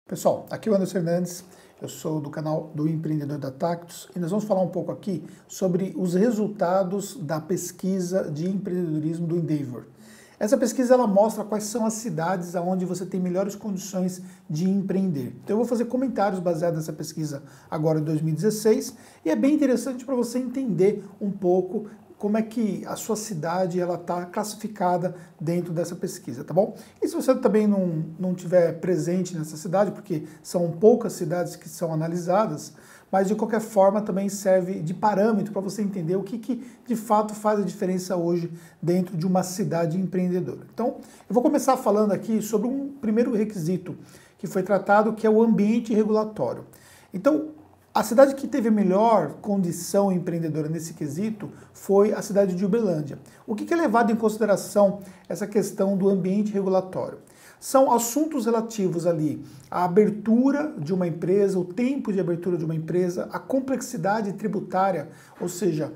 Pessoal, aqui é o Anderson Fernandes, eu sou do canal do Empreendedor da Tactus e nós vamos falar um pouco aqui sobre os resultados da pesquisa de empreendedorismo do Endeavor. Essa pesquisa ela mostra quais são as cidades onde você tem melhores condições de empreender. Então eu vou fazer comentários baseados nessa pesquisa agora em 2016 e é bem interessante para você entender um pouco como é que a sua cidade ela está classificada dentro dessa pesquisa, tá bom? E se você também não tiver presente nessa cidade, porque são poucas cidades que são analisadas, mas de qualquer forma também serve de parâmetro para você entender o que de fato faz a diferença hoje dentro de uma cidade empreendedora. Então, eu vou começar falando aqui sobre um primeiro requisito que foi tratado, que é o ambiente regulatório. Então, a cidade que teve a melhor condição empreendedora nesse quesito foi a cidade de Uberlândia. O que é levado em consideração essa questão do ambiente regulatório? São assuntos relativos ali à abertura de uma empresa, o tempo de abertura de uma empresa, a complexidade tributária, ou seja,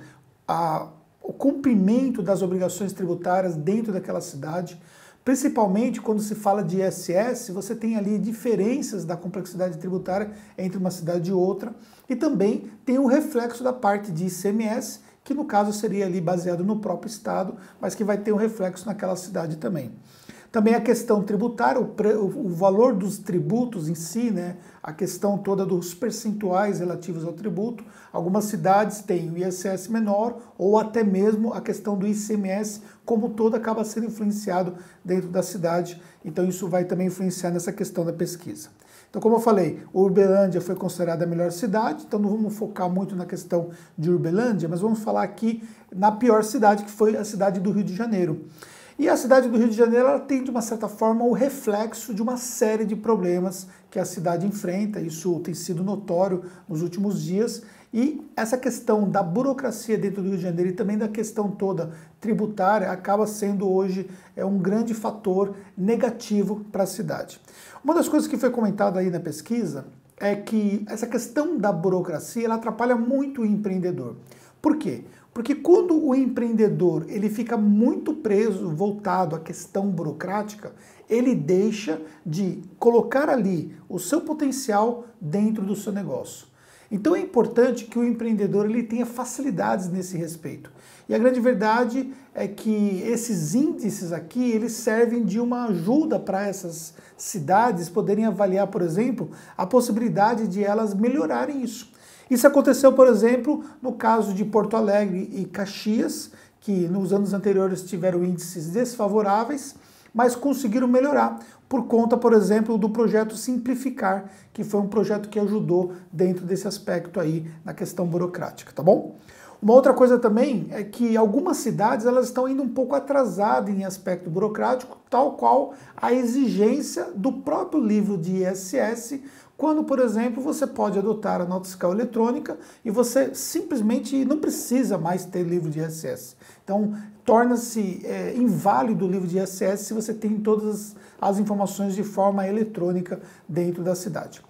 o cumprimento das obrigações tributárias dentro daquela cidade. Principalmente quando se fala de ISS, você tem ali diferenças da complexidade tributária entre uma cidade e outra, e também tem o reflexo da parte de ICMS, que no caso seria ali baseado no próprio estado, mas que vai ter um reflexo naquela cidade também. Também a questão tributária, o valor dos tributos em si, né? A questão toda dos percentuais relativos ao tributo. Algumas cidades têm o ISS menor ou até mesmo a questão do ICMS, como todo acaba sendo influenciado dentro da cidade. Então isso vai também influenciar nessa questão da pesquisa. Então, como eu falei, Uberlândia foi considerada a melhor cidade, então não vamos focar muito na questão de Uberlândia, mas vamos falar aqui na pior cidade, que foi a cidade do Rio de Janeiro. E a cidade do Rio de Janeiro ela tem, de uma certa forma, o reflexo de uma série de problemas que a cidade enfrenta, isso tem sido notório nos últimos dias, e essa questão da burocracia dentro do Rio de Janeiro e também da questão toda tributária acaba sendo hoje um grande fator negativo para a cidade. Uma das coisas que foi comentada aí na pesquisa é que essa questão da burocracia ela atrapalha muito o empreendedor. Por quê? Porque quando o empreendedor ele fica muito preso, voltado à questão burocrática, ele deixa de colocar ali o seu potencial dentro do seu negócio. Então é importante que o empreendedor ele tenha facilidades nesse respeito. E a grande verdade é que esses índices aqui, eles servem de uma ajuda para essas cidades poderem avaliar, por exemplo, a possibilidade de elas melhorarem isso. Isso aconteceu, por exemplo, no caso de Porto Alegre e Caxias, que nos anos anteriores tiveram índices desfavoráveis, mas conseguiram melhorar por conta, por exemplo, do projeto Simplificar, que foi um projeto que ajudou dentro desse aspecto aí na questão burocrática, tá bom? Uma outra coisa também é que algumas cidades elas estão indo um pouco atrasadas em aspecto burocrático, tal qual a exigência do próprio livro de ISS, quando, por exemplo, você pode adotar a nota fiscal eletrônica e você simplesmente não precisa mais ter livro de ISS. Então, torna-se inválido o livro de ISS se você tem todas as informações de forma eletrônica dentro da cidade.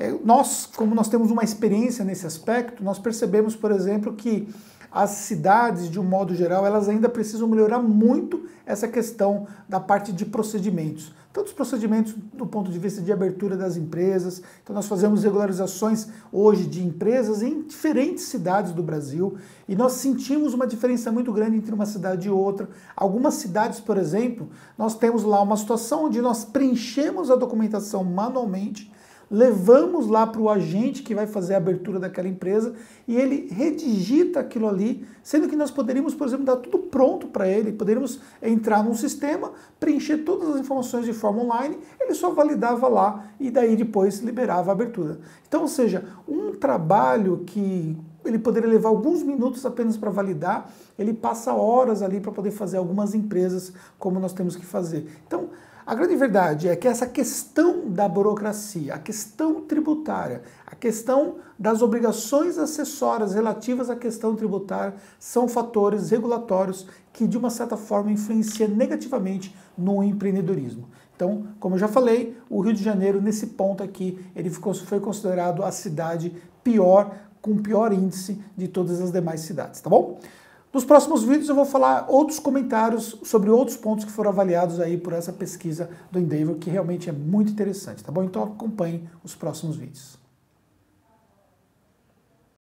Como nós temos uma experiência nesse aspecto, nós percebemos, por exemplo, que as cidades, de um modo geral, elas ainda precisam melhorar muito essa questão da parte de procedimentos. Tanto os procedimentos do ponto de vista de abertura das empresas, então nós fazemos regularizações hoje de empresas em diferentes cidades do Brasil e nós sentimos uma diferença muito grande entre uma cidade e outra. Algumas cidades, por exemplo, nós temos lá uma situação onde nós preenchemos a documentação manualmente, levamos lá para o agente que vai fazer a abertura daquela empresa e ele redigita aquilo ali, sendo que nós poderíamos, por exemplo, dar tudo pronto para ele, poderíamos entrar num sistema, preencher todas as informações de forma online, ele só validava lá e daí depois liberava a abertura. Então, ou seja, um trabalho que ele poderia levar alguns minutos apenas para validar, ele passa horas ali para poder fazer algumas empresas como nós temos que fazer. Então, a grande verdade é que essa questão da burocracia, a questão tributária, a questão das obrigações acessórias relativas à questão tributária são fatores regulatórios que, de uma certa forma, influenciam negativamente no empreendedorismo. Então, como eu já falei, o Rio de Janeiro, nesse ponto aqui, ele foi considerado a cidade pior, com pior índice de todas as demais cidades, tá bom? Nos próximos vídeos eu vou falar outros comentários sobre outros pontos que foram avaliados aí por essa pesquisa do Endeavor, que realmente é muito interessante, tá bom? Então acompanhe os próximos vídeos.